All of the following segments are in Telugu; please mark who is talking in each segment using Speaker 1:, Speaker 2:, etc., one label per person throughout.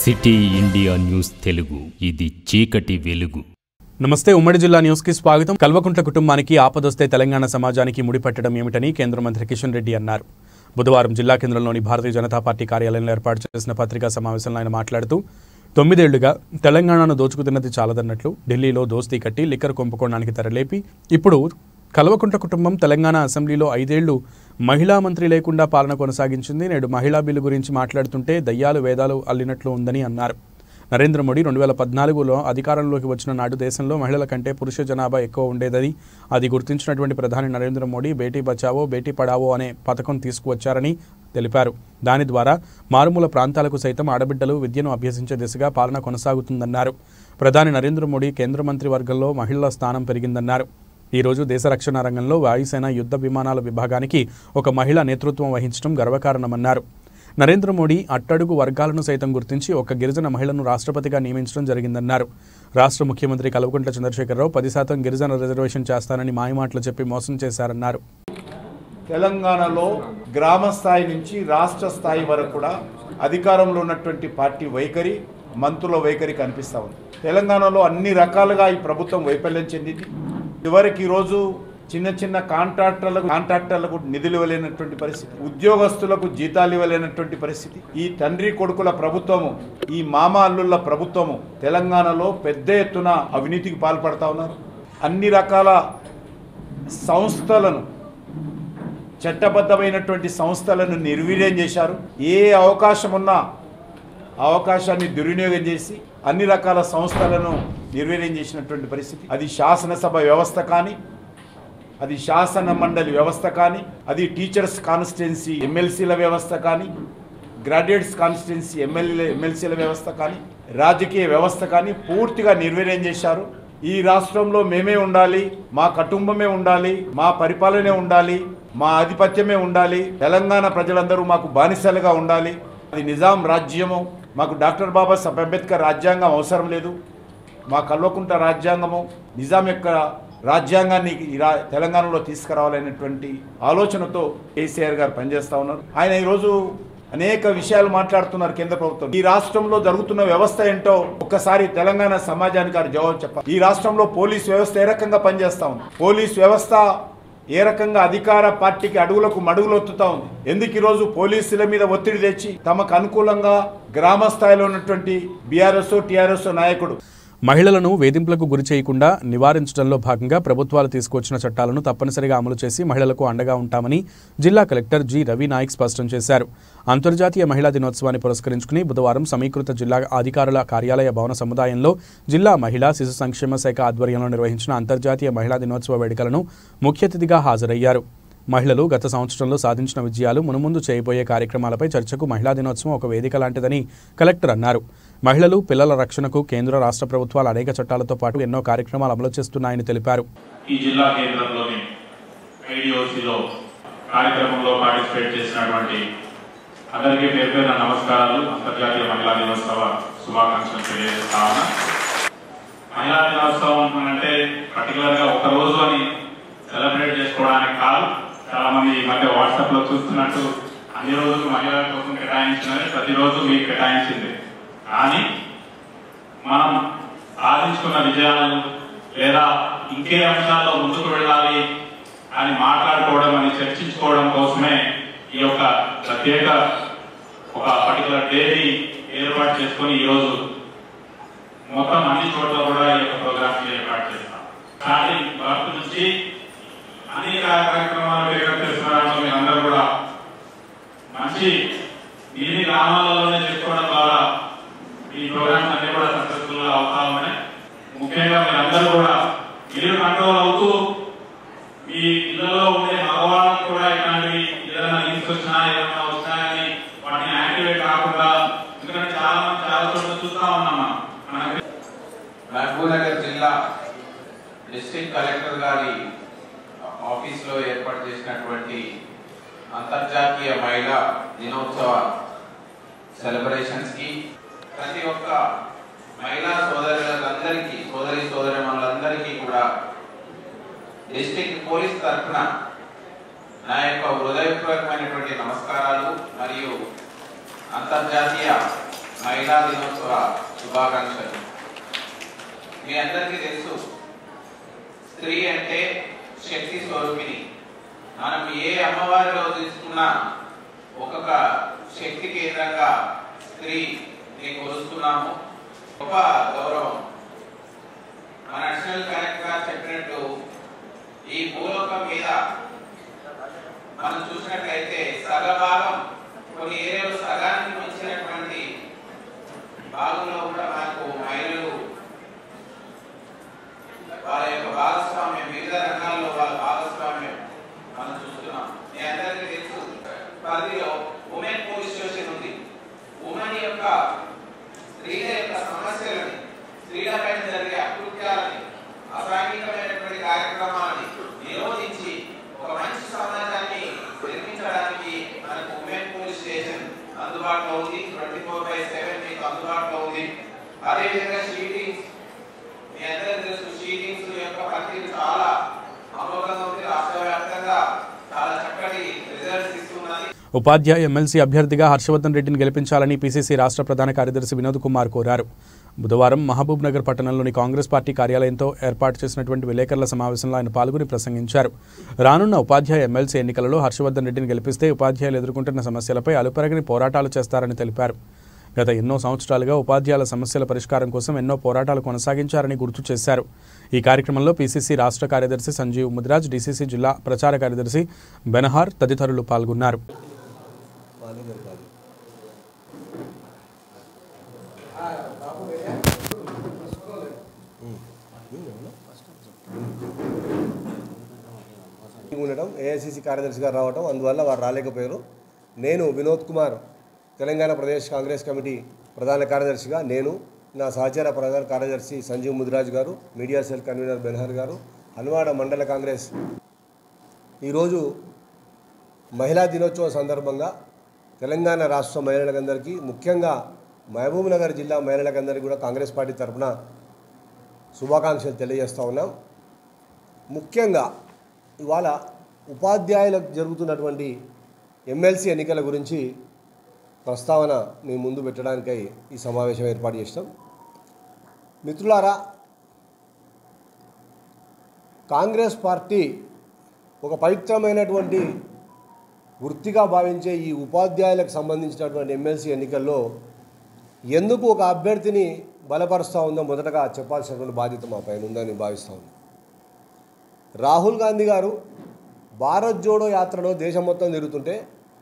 Speaker 1: సిటీ ఇండియా న్యూస్ తెలుగు, ఇది చీకటి వెలుగు.
Speaker 2: నమస్తే. ఉమ్మడి జిల్లా న్యూస్ కి స్వాగతం. కల్వకుంట్ల కుటుంబానికి ఆపదొస్తే తెలంగాణ సమాజానికి ముడిపెట్టడం ఏమిటని కేంద్ర మంత్రి కిషన్ రెడ్డి అన్నారు. బుధవారం జిల్లా కేంద్రంలోని భారతీయ జనతా పార్టీ కార్యాలయంలో ఏర్పాటు చేసిన పత్రికా సమావేశంలో ఆయన మాట్లాడుతూ 9 ఏళ్లుగా తెలంగాణను దోచుకుతున్నది చాలదన్నట్లు ఢిల్లీలో దోస్తీ కట్టి లిక్కర్ కుంభకోణానికి తెరలేపి ఇప్పుడు కల్వకుంట్ల కుటుంబం తెలంగాణ అసెంబ్లీలో 5 ఏళ్లు మహిళా మంత్రి లేకుండా పాలన కొనసాగించింది. నేడు మహిళా బిల్లు గురించి మాట్లాడుతుంటే దయ్యాలు వేదాలు అల్లినట్లు ఉందని అన్నారు. నరేంద్ర మోడీ 2014లో అధికారంలోకి వచ్చిన నాడు దేశంలో మహిళల కంటే పురుష జనాభా ఎక్కువ ఉండేదని, అది గుర్తించినటువంటి ప్రధాని నరేంద్ర మోడీ బేటీ బచావో బేటీ పడావో అనే పథకం తీసుకువచ్చారని తెలిపారు. దాని ద్వారా మారుమూల ప్రాంతాలకు సైతం ఆడబిడ్డలు విద్యను అభ్యసించే దిశగా పాలన కొనసాగుతుందన్నారు. ప్రధాని నరేంద్ర మోడీ కేంద్ర మంత్రి వర్గంలో మహిళల స్థానం పెరిగిందన్నారు. ఈరోజు దేశ రక్షణ రంగంలో వాయుసేన యుద్ధ విమానాల విభాగానికి ఒక మహిళ నేతృత్వం వహించడం గర్వకారణమన్నారు. నరేంద్ర మోడీ అట్టడుగు వర్గాలను సైతం గుర్తించి ఒక గిరిజన మహిళను రాష్ట్రపతిగా నియమించడం జరిగిందన్నారు. రాష్ట్ర ముఖ్యమంత్రి కల్వకుంట్ల చంద్రశేఖరరావు 10% గిరిజన రిజర్వేషన్ చేస్తానని మాయమాటలు చెప్పి మోసం చేశారన్నారు.
Speaker 3: తెలంగాణలో గ్రామ స్థాయి నుంచి రాష్ట్ర స్థాయి వరకు కూడా అధికారంలో ఉన్నటువంటి పార్టీ వైఖరి, మంత్రుల వైఖరి కనిపిస్తూ ఉంది. తెలంగాణలో అన్ని రకాలుగా ఈ ప్రభుత్వం వైఫల్యం చెందింది. చివరికి ఈరోజు చిన్న చిన్న కాంట్రాక్టర్లకు నిధులు ఇవ్వలేనటువంటి పరిస్థితి, ఉద్యోగస్తులకు జీతాలు ఇవ్వలేనటువంటి పరిస్థితి. ఈ తండ్రి కొడుకుల ప్రభుత్వము, ఈ మామ అల్లుళ్ళ ప్రభుత్వము తెలంగాణలో పెద్ద ఎత్తున అవినీతికి పాల్పడతా ఉన్నారు. అన్ని రకాల సంస్థలను, చట్టబద్ధమైనటువంటి సంస్థలను నిర్వీర్యం చేశారు. ఏ అవకాశం ఉన్నా అవకాశాన్ని దుర్వినియోగం చేసి అన్ని రకాల సంస్థలను నిర్వీర్యం చేసినటువంటి పరిస్థితి. అది శాసనసభ వ్యవస్థ కానీ, అది శాసన మండలి వ్యవస్థ కానీ, అది టీచర్స్ కాన్స్టిట్యున్సీ ఎమ్మెల్సీల వ్యవస్థ కానీ, గ్రాడ్యుయేట్స్ కాన్స్టిట్యున్సీ ఎమ్మెల్సీల వ్యవస్థ కానీ, రాజకీయ వ్యవస్థ కానీ పూర్తిగా నిర్వీర్యం చేశారు. ఈ రాష్ట్రంలో మేమే ఉండాలి, మా కుటుంబమే ఉండాలి, మా పరిపాలనే ఉండాలి, మా ఆధిపత్యమే ఉండాలి, తెలంగాణ ప్రజలందరూ మాకు బానిసలుగా ఉండాలి, అది నిజాం రాజ్యము, మాకు డాక్టర్ బాబాసాహెబ్ అంబేద్కర్ రాజ్యాంగం అవసరం లేదు, మా కల్వకుంట్ల రాజ్యాంగము నిజాం యొక్క రాజ్యాంగాన్ని తెలంగాణలో తీసుకురావాలనేటువంటి ఆలోచనతో కేసీఆర్ గారు పనిచేస్తూ ఉన్నారు. ఆయన ఈరోజు అనేక విషయాలు మాట్లాడుతున్నారు. కేంద్ర ప్రభుత్వం ఈ రాష్ట్రంలో జరుగుతున్న వ్యవస్థ ఏంటో ఒక్కసారి తెలంగాణ సమాజానికి గారు జవాబు చెప్పాలి. ఈ రాష్ట్రంలో పోలీస్ వ్యవస్థ ఏ రకంగా పనిచేస్తూ ఉంది, పోలీస్ వ్యవస్థ ఏ రకంగా అధికార పార్టీకి అడుగులకు మడుగులొత్తుతా ఉంది, ఎందుకు ఈరోజు పోలీసుల మీద ఒత్తిడి తెచ్చి తమకు అనుకూలంగా గ్రామ స్థాయిలో ఉన్నటువంటి బీఆర్ఎస్ టీఆర్ఎస్ నాయకుడు
Speaker 2: మహిళలను వేధింపులకు గురి చేయకుండా నివారించడంలో భాగంగా ప్రభుత్వాలు తీసుకొచ్చిన చట్టాలను తప్పనిసరిగా అమలు చేసి మహిళలకు అండగా ఉంటామని జిల్లా కలెక్టర్ జి రవి నాయక్ స్పష్టం చేశారు. అంతర్జాతీయ మహిళా దినోత్సవాన్ని పురస్కరించుకుని బుధవారం సమీకృత జిల్లా అధికారుల కార్యాలయ భవన సముదాయంలో జిల్లా మహిళా శిశు సంక్షేమ శాఖ ఆధ్వర్యంలో నిర్వహించిన అంతర్జాతీయ మహిళా దినోత్సవ వేడుకలను ముఖ్య అతిథిగా హాజరయ్యారు. మహిళలు గత సంవత్సరంలో సాధించిన విజయాలు, మునుముందు చేయబోయే కార్యక్రమాలపై చర్చకు మహిళా దినోత్సవం ఒక వేదిక లాంటిదని కలెక్టర్ అన్నారు. మహిళలు, పిల్లల రక్షణకు కేంద్ర రాష్ట్ర ప్రభుత్వాలు అనేక చట్టాలతో పాటు ఎన్నో కార్యక్రమాలు అమలు చేస్తున్నాయని తెలిపారు.
Speaker 4: ఈ జిల్లా కేంద్రంలోని ఐడిఓసిలో కార్యక్రమంలో పార్టిసిపేట్ చేసినటువంటి అందరికీ పేరు పేరున నమస్కారాలు, అంతర్జాతీయ మహిళా దినోత్సవ శుభాకాంక్షలు తెలియజేస్తాను. మహిళా దినోత్సవం అంటే పర్టికులర్గా ఒక రోజు అని సెలబ్రేట్ చేసుకోవడానికి కాదు. చాలా మంది ఈ మధ్య వాట్సాప్ లో చూస్తున్నట్టు అన్ని రోజులు మహిళల కోసం కేటాయించినది ప్రతిరోజు మీకు కేటాయించింది. కానీ మనం సాధించుకున్న విజయాలను లేదా ఇంకే అంశాల్లో ముందుకు వెళ్ళాలి అని మాట్లాడుకోవడం, అని చర్చించుకోవడం కోసమే ఈ యొక్క ప్రత్యేక ఒక పర్టికులర్ డేని ఏర్పాటు చేసుకుని ఈరోజు మొత్తం అన్ని చోట్ల కూడా ఈ యొక్క ప్రోగ్రామ్స్ ఏర్పాటు చేస్తాం. స్టార్టింగ్ వర్క్ నుంచి అనేక కార్యక్రమాలు టేకప్ చేస్తున్నారు. మీరందరూ కూడా మంచి దీని గ్రామాలలోనే చేసుకోవడం ద్వారా ఈ ప్రోగ్రామ్స్ అన్ని కూడా సక్సెస్ఫుల్ గా అవుతా ఉన్నాయి. ముఖ్యంగా మీరందరూ కూడా మీరు కంట్రోల్ అవుతూ మీ ఇళ్లలో ఉండే మగవాళ్ళకి కూడా ఇట్లాంటివి ఏదైనా లింక్స్ వచ్చినా ఏదైనా వస్తాయని వాటిని యాక్టివేట్ కాకుండా, ఎందుకంటే చాలా మంది చాలా చోట్ల చూస్తా ఉన్నాం.
Speaker 5: మహబూబ్నగర్ జిల్లా డిస్ట్రిక్ట్ కలెక్టర్ గారి ఆఫీస్ లో ఏర్పాటు చేసినటువంటి అంతర్జాతీయ మహిళా దినోత్సవ సెలబ్రేషన్స్ కి ప్రతి ఒక్క మహిళా సోదరులందరికీ, సోదరీమణులందరికీ కూడా డిస్ట్రిక్ట్ పోలీస్ తరఫున నా యొక్క హృదయపూర్వకమైనటువంటి నమస్కారాలు మరియు అంతర్జాతీయ మహిళా దినోత్సవ శుభాకాంక్షలు. మీ అందరికీ తెలుసు, స్త్రీ అంటే శక్తి స్వరూపిణి. మనం ఏ అమ్మవారిలో తీసుకున్నా ఒక్కొక్క శక్తి కేంద్రంగా స్త్రీని కొలుస్తున్నాము. గొప్ప గౌరవం. మన అడిషనల్ కలెక్టర్ గారు చెప్పినట్టు ఈ భూలోకం మీద మనం చూసినట్లయితే సగభాగం, కొన్ని ఏరియాలో సగానికి మించినటువంటి భాగంలో కూడా మనకు మహిళలు వాళ్ళ యొక్క భాగస్వామ్యం, వివిధ రంగాల్లో వాళ్ళ భాగస్వామ్యం మనం చూస్తున్నాం. మీ అందరికీ తెలుసు, పరిధిలో ఉమెన్ పోలీస్ స్టేషన్ ఉంది. ఉమెన్ యొక్క స్త్రీల యొక్క సమస్యలని, స్త్రీలపై జరిగే అకృత్యాలని, అసాంఘికమైనటువంటి కార్యక్రమాలని నిరోధించి ఒక మంచి సమాజాన్ని నిర్మించడానికి మనకు ఉమెన్ పోలీస్ స్టేషన్ అందుబాటులో ఉంది. 24/7 మీకు అందుబాటులో ఉంది. అదేవిధంగా షీటింగ్స్, మీ అందరికీ తెలుసు, షీటింగ్స్ యొక్క పనితీరు చాలా అమోఘంగా ఉంది. రాష్ట్ర వ్యాప్తంగా చాలా చక్కటి రిజల్ట్స్ ఇస్తున్నది.
Speaker 2: ఉపాధ్యాయ ఎమ్మెల్సీ అభ్యర్థిగా హర్షవర్ధన్ రెడ్డిని గెలిపించాలని పీసీసీ రాష్ట్ర ప్రధాన కార్యదర్శి వినోద్ కుమార్ కోరారు. బుధవారం మహబూబ్ నగర్ పట్టణంలోని కాంగ్రెస్ పార్టీ కార్యాలయంతో ఏర్పాటు చేసినటువంటి విలేకరుల సమావేశంలో ఆయన పాల్గొని ప్రసంగించారు. రానున్న ఉపాధ్యాయ ఎమ్మెల్సీ ఎన్నికలలో హర్షవర్ధన్ రెడ్డిని గెలిపిస్తే ఉపాధ్యాయులు ఎదుర్కొంటున్న సమస్యలపై అలుపెరగని పోరాటాలు చేస్తారని తెలిపారు. గత ఎన్నో సంవత్సరాలుగా ఉపాధ్యాయుల సమస్యల పరిష్కారం కోసం ఎన్నో పోరాటాలు కొనసాగించారని గుర్తు చేశారు. ఈ కార్యక్రమంలో పీసీసీ రాష్ట్ర కార్యదర్శి సంజీవ్ ముదిరాజ్, డీసీసీ జిల్లా ప్రచార కార్యదర్శి బెనహార్ తదితరులు పాల్గొన్నారు.
Speaker 6: ఉండటం, ఏఐసీసీ కార్యదర్శిగా రావటం, అందువల్ల వారు రాలేకపోయారు. నేను వినోద్ కుమార్, తెలంగాణ ప్రదేశ్ కాంగ్రెస్ కమిటీ ప్రధాన కార్యదర్శిగా, నేను, నా సహచార ప్రధాన కార్యదర్శి సంజీవ్ ముదిరాజ్ గారు, మీడియా సెల్ కన్వీనర్ బెనహర్ గారు, హన్వాడ మండల కాంగ్రెస్ ఈరోజు మహిళా దినోత్సవం సందర్భంగా తెలంగాణ రాష్ట్ర మహిళలందరికీ, ముఖ్యంగా మహబూబ్ నగర్ జిల్లా మహిళలందరికీ కూడా కాంగ్రెస్ పార్టీ తరఫున శుభాకాంక్షలు తెలియజేస్తూ ఉన్నాం. ముఖ్యంగా ఇవాళ ఉపాధ్యాయులకు జరుగుతున్నటువంటి ఎమ్మెల్సీ ఎన్నికల గురించి ప్రస్తావన మీ ముందు పెట్టడానికై ఈ సమావేశం ఏర్పాటు చేస్తాం. మిత్రులారా, కాంగ్రెస్ పార్టీ ఒక పవిత్రమైనటువంటి వృత్తిగా భావించే ఈ ఉపాధ్యాయులకు సంబంధించినటువంటి ఎమ్మెల్సీ ఎన్నికల్లో ఎందుకు ఒక అభ్యర్థిని బలపరుస్తూ ఉందో మొదటగా చెప్పాల్సినటువంటి బాధ్యత మా పైన ఉందని భావిస్తూ ఉంది. రాహుల్ గాంధీ గారు భారత్ జోడో యాత్రలో దేశం మొత్తం తిరుగుతుంటే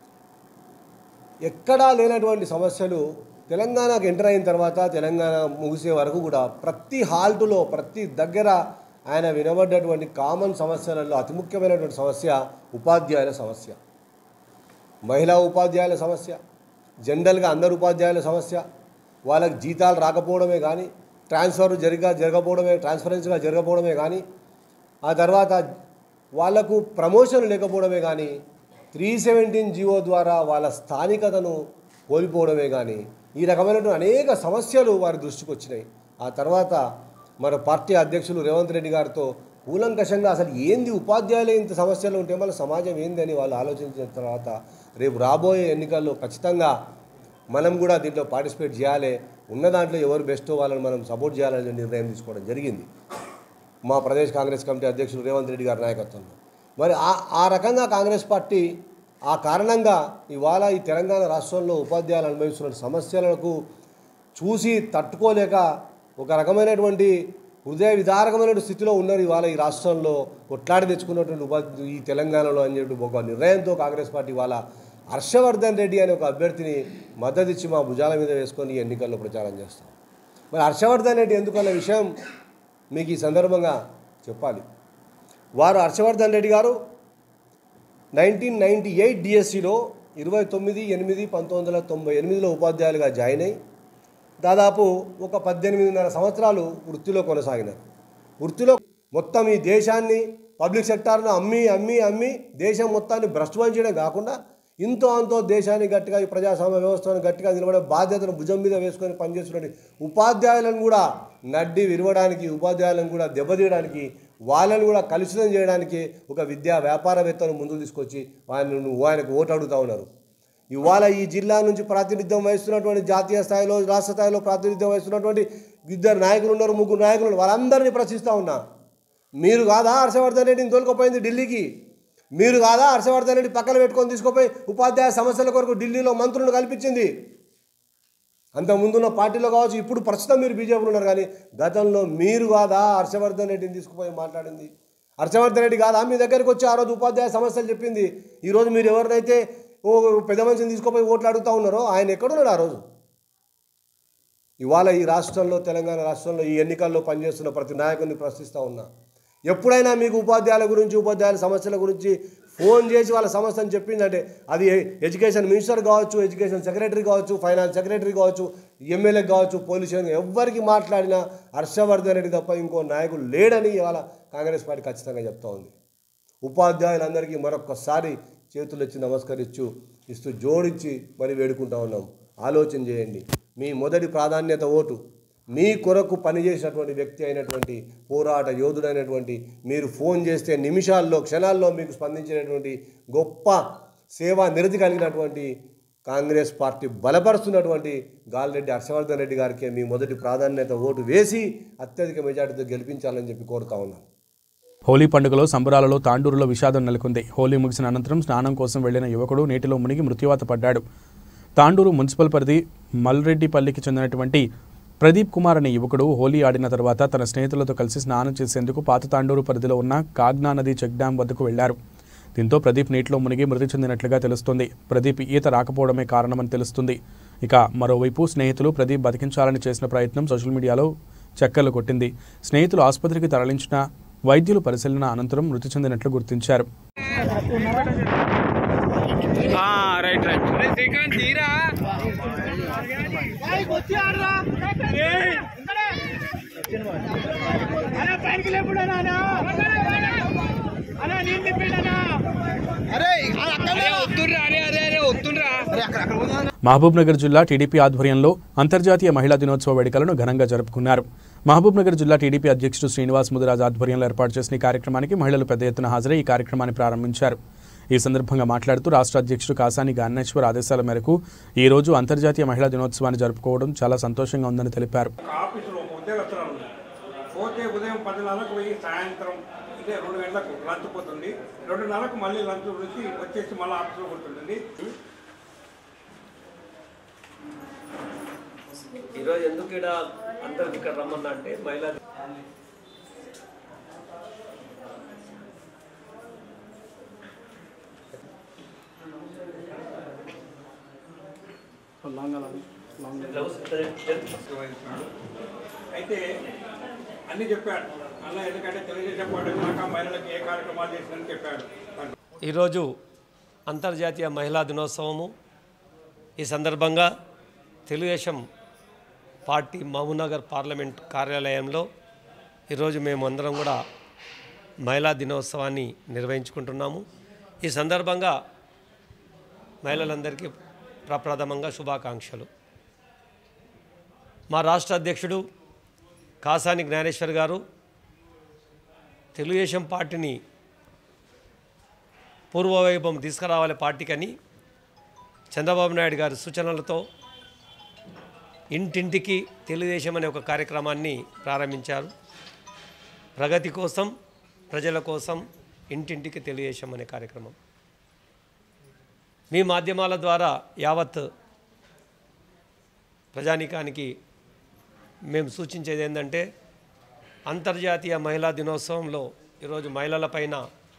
Speaker 6: ఎక్కడా లేనటువంటి సమస్యలు తెలంగాణకు ఎంటర్ అయిన తర్వాత, తెలంగాణ ముగిసే వరకు కూడా ప్రతి హాల్టులో, ప్రతి దగ్గర ఆయన వినబడ్డటువంటి కామన్ సమస్యలలో అతి ముఖ్యమైనటువంటి సమస్య ఉపాధ్యాయుల సమస్య, మహిళా ఉపాధ్యాయుల సమస్య, జనరల్గా అందరు ఉపాధ్యాయుల సమస్య. వాళ్ళకి జీతాలు రాకపోవడమే కానీ, ట్రాన్స్ఫరెన్స్గా జరగకపోవడమే కానీ, ఆ తర్వాత వాళ్లకు ప్రమోషన్ లేకపోవడమే కానీ, 317 జీవో ద్వారా వాళ్ళ స్థానికతను కోల్పోవడమే కానీ, ఈ రకమైనటువంటి అనేక సమస్యలు వారి దృష్టికి వచ్చినాయి. ఆ తర్వాత మన పార్టీ అధ్యక్షులు రేవంత్ రెడ్డి గారితో కూలంకషంగా అసలు ఏంది ఉపాధ్యాయులు ఇంత సమస్యలు ఉంటే మన సమాజం ఏంది అని వాళ్ళు ఆలోచించిన తర్వాత రేపు రాబోయే ఎన్నికల్లో ఖచ్చితంగా మనం కూడా దీంట్లో పార్టిసిపేట్ చేయాలి, ఉన్న దాంట్లో ఎవరు బెస్టో వాళ్ళని మనం సపోర్ట్ చేయాలనే నిర్ణయం తీసుకోవడం జరిగింది మా ప్రదేశ్ కాంగ్రెస్ కమిటీ అధ్యక్షులు రేవంత్ రెడ్డి గారి నాయకత్వంలో. మరి ఆ రకంగా కాంగ్రెస్ పార్టీ ఆ కారణంగా ఇవాళ ఈ తెలంగాణ రాష్ట్రంలో ఉపాధ్యాయులు అనుభవిస్తున్న సమస్యలకు చూసి తట్టుకోలేక ఒక రకమైనటువంటి హృదయ విదారకమైన స్థితిలో ఉన్నారు ఇవాళ ఈ రాష్ట్రంలో కొట్లాడి తెచ్చుకున్నటువంటి ఈ తెలంగాణలో అని చెప్పి ఒక నిర్ణయంతో కాంగ్రెస్ పార్టీ ఇవాళ హర్షవర్ధన్ రెడ్డి అనే ఒక అభ్యర్థిని మద్దతు ఇచ్చి మా భుజాల మీద వేసుకొని ఈ ఎన్నికల్లో ప్రచారం చేస్తాం. మరి హర్షవర్ధన్ రెడ్డి ఎందుకన్న విషయం మీకు ఈ సందర్భంగా చెప్పాలి. వారు హర్షవర్ధన్ రెడ్డి గారు 1998 డిఎస్సిలో 29/8/1998లో ఉపాధ్యాయులుగా జాయిన్ అయ్యి దాదాపు ఒక 18.5 సంవత్సరాలు వృత్తిలో కొనసాగినారు. వృత్తిలో మొత్తం ఈ దేశాన్ని, పబ్లిక్ సెక్టార్ను అమ్మి దేశం మొత్తాన్ని భ్రష్టుపంచడం కాకుండా ఇంతో అంతో దేశాన్ని గట్టిగా, ఈ ప్రజాస్వామ్య వ్యవస్థను గట్టిగా నిలబడే బాధ్యతను భుజం మీద వేసుకొని పనిచేస్తున్న ఉపాధ్యాయులను కూడా నడ్డి విరవడానికి, ఉపాధ్యాయులను కూడా దెబ్బతీయడానికి, వాళ్ళని కూడా కలుషితం చేయడానికి ఒక విద్యా వ్యాపారవేత్తను ముందుకు తీసుకొచ్చి ఆయనకు ఓటు అడుగుతూ ఉన్నారు. ఇవాళ ఈ జిల్లా నుంచి ప్రాతినిధ్యం వహిస్తున్నటువంటి జాతీయ స్థాయిలో రాష్ట్ర స్థాయిలో ప్రాతినిధ్యం వహిస్తున్నటువంటి 2 నాయకులు ఉన్నారు, 3 నాయకులు ఉన్నారు. వాళ్ళందరినీ ప్రశ్నిస్తూ ఉన్నా, మీరు కాదా హర్షవర్ధన్ రెడ్డిని తోలుకుపోయింది ఢిల్లీకి? మీరు కాదా హర్షవర్ధన్ రెడ్డి పక్కన పెట్టుకొని తీసుకుపోయి ఉపాధ్యాయ సమస్యల కొరకు ఢిల్లీలో మంత్రులను కల్పించింది? అంతకుముందున్న పార్టీలో కావచ్చు, ఇప్పుడు ప్రస్తుతం మీరు బీజేపీలో ఉన్నారు, కానీ గతంలో మీరు కాదా హర్షవర్ధన్ రెడ్డిని తీసుకుపోయి మాట్లాడింది? హర్షవర్ధన్ రెడ్డి కాదా మీ దగ్గరికి వచ్చి ఆ రోజు ఉపాధ్యాయ సమస్యలు చెప్పింది? ఈరోజు మీరు ఎవరినైతే ఓ పెద్ద మనిషిని తీసుకుపోయి ఓట్లు అడుగుతూ ఉన్నారో ఆయన ఎక్కడున్నాడు ఆ రోజు? ఇవాళ ఈ రాష్ట్రంలో, తెలంగాణ రాష్ట్రంలో ఈ ఎన్నికల్లో పనిచేస్తున్న ప్రతి నాయకుడిని ప్రశ్నిస్తూ ఉన్నా, ఎప్పుడైనా మీకు ఉపాధ్యాయుల గురించి, ఉపాధ్యాయుల సమస్యల గురించి ఫోన్ చేసి వాళ్ళ సమస్యను చెప్పిందంటే అది ఎడ్యుకేషన్ మినిస్టర్ కావచ్చు, ఎడ్యుకేషన్ సెక్రటరీ కావచ్చు, ఫైనాన్స్ సెక్రటరీ కావచ్చు, ఎమ్మెల్యే కావచ్చు, పోలీసు ఎవరికి మాట్లాడినా హర్షవర్ధన్ రెడ్డి తప్ప ఇంకో నాయకుడు లేడని ఇవాళ కాంగ్రెస్ పార్టీ ఖచ్చితంగా చెప్తా ఉంది. ఉపాధ్యాయులందరికీ మరొక్కసారి చేతులు ఇచ్చి ఇస్తూ జోడించి మరి వేడుకుంటా ఉన్నాం. ఆలోచన చేయండి. మీ మొదటి ప్రాధాన్యత ఓటు. మీ కొరకు పనిచేసినటువంటి వ్యక్తి అయినటువంటి, పోరాట యోధుడైనటువంటి, మీరు ఫోన్ చేస్తే నిమిషాల్లో, క్షణాల్లో మీకు స్పందించినటువంటి గొప్ప సేవా నిరతి కలిగినటువంటి కాంగ్రెస్ పార్టీ బలపరుస్తున్నటువంటి గాలిరెడ్డి హర్షవర్ధన్ రెడ్డి గారికి మీ మొదటి ప్రాధాన్యత ఓటు వేసి అత్యధిక మెజార్టీతో గెలిపించాలని చెప్పి కోరుతా ఉన్నాను.
Speaker 2: హోలీ పండుగలో సంబరాలలో తాండూరులో విషాదం నెలకొంది. హోలీ ముగిసిన అనంతరం స్నానం కోసం వెళ్లిన యువకుడు నీటిలో మునిగి మృత్యువాత పడ్డాడు. తాండూరు మున్సిపల్ పరిధి మల్రెడ్డిపల్లికి చెందినటువంటి ప్రదీప్ కుమార్ అనే యువకుడు హోలీ ఆడిన తర్వాత తన స్నేహితులతో కలిసి స్నానం చేసేందుకు పాత తాండూరు పరిధిలో ఉన్న కాగ్నా నది చెక్ డ్యాం వద్దకు వెళ్లారు. దీంతో ప్రదీప్ నీటిలో మునిగి మృతి చెందినట్లుగా తెలుస్తుంది. ప్రదీప్ ఈత రాకపోవడమే కారణమని తెలుస్తుంది. ఇక మరోవైపు స్నేహితులు ప్రదీప్ బతికించాలని చేసిన ప్రయత్నం సోషల్ మీడియాలో చక్కర్లు కొట్టింది. స్నేహితులు ఆసుపత్రికి తరలించిన వైద్యులు పరిశీలన అనంతరం మృతి చెందినట్లు గుర్తించారు. మహబూబ్నగర్ జిల్లా టీడీపీ ఆధ్వర్యంలో అంతర్జాతీయ మహిళా దినోత్సవ వేడుకలను ఘనంగా జరుపుకున్నారు. మహబూబ్నగర్ జిల్లా టీడీపీ అధ్యక్షుడు శ్రీనివాస్ ముదిరాజ్ ఆధ్వర్యంలో ఏర్పాటు చేసిన ఈ కార్యక్రమానికి మహిళలు పెద్ద ఎత్తున హాజరై ఈ కార్యక్రమాన్ని ప్రారంభించారు. ఈ సందర్భంగా మాట్లాడుతూ రాష్ట్ర అధ్యక్షుడు కాసాని గాన్నేశ్వర్ ఆదేశాల మేరకు ఈ రోజు అంతర్జాతీయ మహిళా దినోత్సవాన్ని జరుపుకోవడం చాలా సంతోషంగా ఉందని తెలిపారు.
Speaker 7: ఉదయం 10:00 పోయి సాయంత్రం 2 గంటలకు లంచ్ పోతుంది. 2:30కు మళ్ళీ లంచ్ గురించి వచ్చేసి మళ్ళీ ఆఫీస్లో కూర్చుంటుంది.
Speaker 8: ఈరోజు ఎందుకు ఇక్కడ అందరికి ఇక్కడ రమ్మన్నా అంటే మహిళా
Speaker 7: అయితే అన్ని చెప్పాడు అన్న, ఎందుకంటే తెలుగుదేశం పార్టీ మహిళలకు ఏ కార్యక్రమాలు చేసిందని చెప్పాడు.
Speaker 8: ఈరోజు అంతర్జాతీయ మహిళా దినోత్సవము. ఈ సందర్భంగా తెలుగుదేశం పార్టీ మహబూబ్నగర్ పార్లమెంట్ కార్యాలయంలో ఈరోజు మేము అందరం కూడా మహిళా దినోత్సవాన్ని నిర్వహించుకుంటున్నాము. ఈ సందర్భంగా మహిళలందరికీ ప్రప్రథమంగా శుభాకాంక్షలు. మా రాష్ట్ర అధ్యక్షుడు కాసాని జ్ఞానేశ్వర్ గారు తెలుగుదేశం పార్టీని పూర్వవైభవం తీసుకురావాలి పార్టీకని చంద్రబాబు నాయుడు గారి సూచనలతో ఇంటింటికి తెలుగుదేశం అనే ఒక కార్యక్రమాన్ని ప్రారంభించారు. ప్రగతి కోసం, ప్రజల కోసం ఇంటింటికి తెలుగుదేశం అనే కార్యక్రమం. మీ మాధ్యమాల ద్వారా యావత్ ప్రజానీకానికి మేము సూచించేది ఏంటంటే అంతర్జాతీయ మహిళా దినోత్సవంలో ఈరోజు మహిళలపైన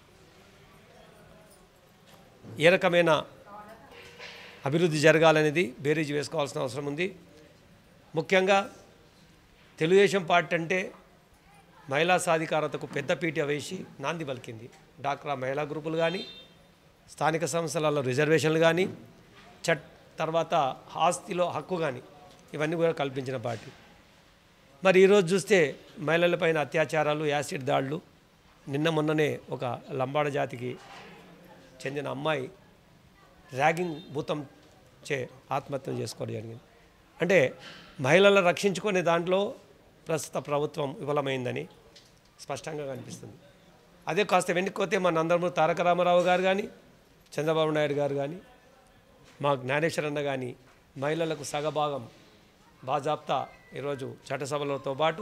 Speaker 8: ఏ రకమైన అభివృద్ధి జరగాలనేది బేరీజు వేసుకోవాల్సిన అవసరం ఉంది. ముఖ్యంగా తెలుగుదేశం పార్టీ అంటే మహిళా సాధికారతకు పెద్దపీట వేసి నాంది పలికింది. డాక్రా మహిళా గ్రూపులు కానీ, స్థానిక సంస్థలలో రిజర్వేషన్లు కానీ, తర్వాత ఆస్తిలో హక్కు కానీ ఇవన్నీ కూడా కల్పించిన పార్టీ. మరి ఈరోజు చూస్తే మహిళలపైన అత్యాచారాలు, యాసిడ్ దాడులు. నిన్న మొన్ననే ఒక లంబాడ జాతికి చెందిన అమ్మాయి ర్యాగింగ్ భూతం ఆత్మహత్య చేసుకోవడం జరిగింది. అంటే మహిళలను రక్షించుకునే దాంట్లో ప్రస్తుత ప్రభుత్వం విఫలమైందని స్పష్టంగా కనిపిస్తుంది. అదే కాస్త వెనుకపోతే మన నందమూరి తారక రామారావు గారు కానీ, చంద్రబాబు నాయుడు గారు కానీ మా జ్ఞానేశ్వర్ అన్న కానీ మహిళలకు సగభాగం బాజాప్తా ఈరోజు చట్టసభలతో పాటు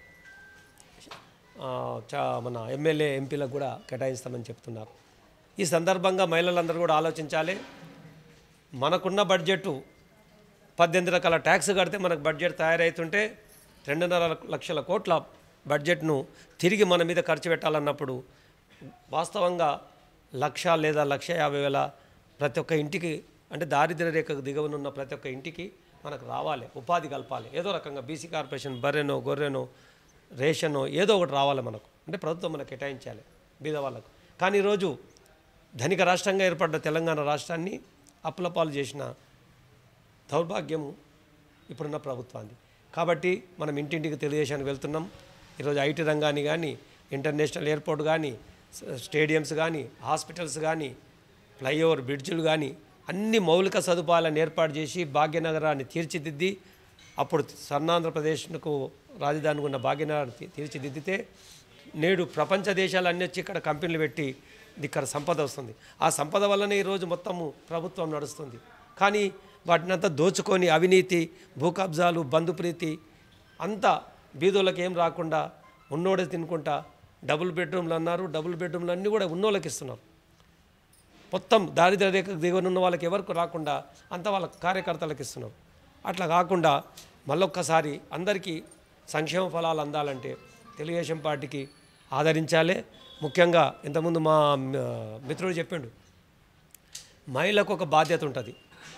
Speaker 8: మన ఎమ్మెల్యే ఎంపీలకు కూడా కేటాయిస్తామని చెప్తున్నారు. ఈ సందర్భంగా మహిళలందరూ కూడా ఆలోచించాలి. మనకున్న బడ్జెట్ 18 రకాల ట్యాక్స్ కడితే మనకు బడ్జెట్ తయారవుతుంటే 2.5 లక్షల కోట్ల బడ్జెట్ను తిరిగి మన మీద ఖర్చు పెట్టాలన్నప్పుడు వాస్తవంగా 1,00,000 లేదా 1,50,000 ప్రతి ఒక్క ఇంటికి అంటే దారిద్ర్య రేఖకు దిగువనున్న ప్రతి ఒక్క ఇంటికి మనకు రావాలి, ఉపాధి కల్పాలి. ఏదో రకంగా బీసీ కార్పొరేషన్ బర్రెనో గొర్రెనో రేషనో ఏదో ఒకటి రావాలి మనకు, అంటే ప్రభుత్వం మనకు కేటాయించాలి బీద వాళ్ళకు. కానీ ఈరోజు ధనిక రాష్ట్రంగా ఏర్పడ్డ తెలంగాణ రాష్ట్రాన్ని అప్పులపాలు చేసిన దౌర్భాగ్యము ఇప్పుడున్న ప్రభుత్వాన్ని. కాబట్టి మనం ఇంటింటికి తెలియజేసానికి వెళ్తున్నాం. ఈరోజు ఐటీ రంగాన్ని కానీ, ఇంటర్నేషనల్ ఎయిర్పోర్ట్ కానీ, స్టేడియంస్ కానీ, హాస్పిటల్స్ కానీ, ఫ్లైఓవర్ బ్రిడ్జులు కానీ అన్ని మౌలిక సదుపాయాలను ఏర్పాటు చేసి భాగ్యనగరాన్ని తీర్చిదిద్ది, అప్పుడు స్వర్ణాంధ్రప్రదేశ్కు రాజధానికి ఉన్న భాగ్యనగరాన్ని తీర్చిదిద్దితే నేడు ప్రపంచ దేశాలు అన్నీ వచ్చి ఇక్కడ కంపెనీలు పెట్టి ఇక్కడ సంపద వస్తుంది. ఆ సంపద వల్లనే ఈరోజు మొత్తము ప్రభుత్వం నడుస్తుంది. కానీ వాటినంతా దోచుకొని అవినీతి, భూ కబ్జాలు, బంధుప్రీతి అంతా బీదోళ్ళకి ఏం రాకుండా ఉన్నోడే తినుకుంటా డబుల్ బెడ్రూమ్లు అన్నారు. డబుల్ బెడ్రూమ్లు అన్నీ కూడా ఉన్నోళ్ళకి ఇస్తున్నారు. మొత్తం దారిద్ర్య రేఖకు దిగువనున్న వాళ్ళకి ఎవరికి రాకుండా అంతా వాళ్ళ కార్యకర్తలకు ఇస్తున్నారు. అట్లా కాకుండా మళ్ళొక్కసారి అందరికీ సంక్షేమ ఫలాలు అందాలంటే తెలుగుదేశం పార్టీకి ఆదరించాలి. ముఖ్యంగా ఇంతకుముందు మా మిత్రుడు చెప్పిండు, మహిళకు ఒక బాధ్యత ఉంటుంది.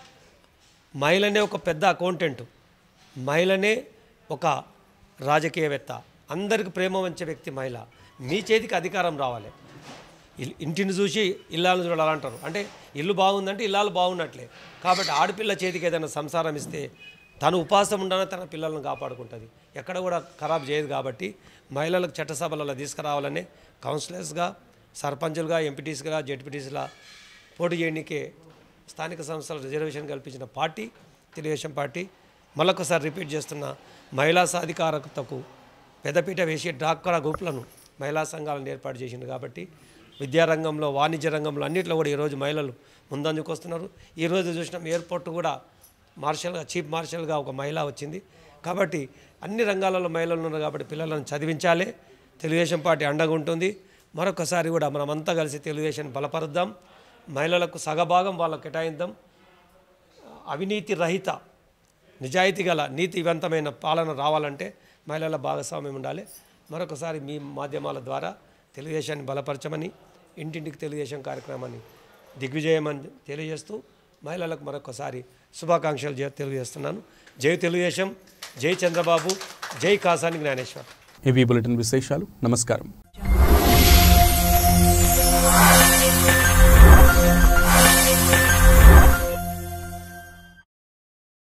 Speaker 8: మహిళనే ఒక పెద్ద అకౌంటెంట్, మహిళనే ఒక రాజకీయవేత్త, అందరికి ప్రేమ వంచే వ్యక్తి మహిళ. మీ చేతికి అధికారం రావాలి. ఇంటిని చూసి ఇల్లాలను చూడాలంటారు. అంటే ఇల్లు బాగుందంటే ఇల్లాలు బాగున్నట్లే. కాబట్టి ఆడపిల్ల చేతికి ఏదైనా సంసారం ఇస్తే తను ఉపాసం ఉండన తన పిల్లలను కాపాడుకుంటుంది, ఎక్కడ కూడా ఖరాబ్ చేయదు. కాబట్టి మహిళలకు చట్టసభలలో తీసుకురావాలనే కౌన్సిలర్స్గా, సర్పంచులుగా, ఎంపీటీస్గా, జెడ్పీటీస్గా పోటీ చేయడానికే స్థానిక సంస్థల రిజర్వేషన్ కల్పించిన పార్టీ తెలుగుదేశం పార్టీ. మళ్ళొకసారి రిపీట్ చేస్తున్న, మహిళా సాధికారతకు పెద్దపీట వేసి డ్వాక్రా గ్రూపులను, మహిళా సంఘాలను ఏర్పాటు చేసింది. కాబట్టి విద్యారంగంలో, వాణిజ్య రంగంలో అన్నింటిలో కూడా ఈరోజు మహిళలు ముందంజకు వస్తున్నారు. ఈరోజు చూసినాం ఎయిర్పోర్ట్ కూడా మార్షల్గా, చీఫ్ మార్షల్గా ఒక మహిళ వచ్చింది. కాబట్టి అన్ని రంగాలలో మహిళలు ఉన్నారు. కాబట్టి పిల్లలను చదివించాలి. తెలుగుదేశం పార్టీ అండగా ఉంటుంది. మరొకసారి కూడా మనమంతా కలిసి తెలుగుదేశం బలపరుద్దాం. మహిళలకు సగభాగం వాళ్ళకు కేటాయిద్దాం. అవినీతి రహిత, నిజాయితీ గల, నీతివంతమైన పాలన రావాలంటే మహిళల భాగస్వామ్యం ఉండాలి. మరొకసారి మీ మాధ్యమాల ద్వారా తెలుగుదేశాన్ని బలపరచమని, ఇంటింటికి తెలుగుదేశం కార్యక్రమాన్ని దిగ్విజయమని తెలియజేస్తూ మహిళలకు మరొకసారి శుభాకాంక్షలు తెలియజేస్తున్నాను. జై తెలుగుదేశం, జై చంద్రబాబు, జై కాసాని జ్ఞానేశ్వర్.
Speaker 2: ఇవి బులెటిన్ విశేషాలు. నమస్కారం.